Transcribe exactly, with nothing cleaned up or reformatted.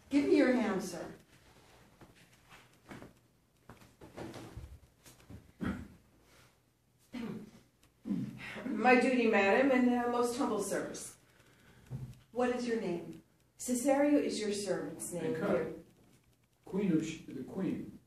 Give me your hand, sir. My duty, madam, and uh, most humble service. What is your name? Cesario is your servant's name, And dear. Queen of Sh the Queen.